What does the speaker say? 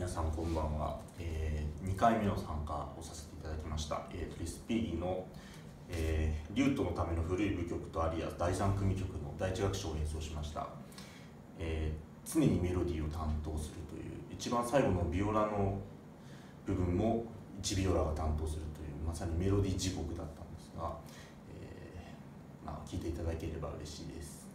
皆さんこんばんは。2回目の参加をさせていただきました。リスピーリーの、リュートのための古い舞曲とアリア第3組曲の第1楽章を演奏しました。常にメロディーを担当するという、一番最後のビオラの部分も1ビオラが担当するという、まさにメロディー地獄だったんですが、聴いていただければ嬉しいです。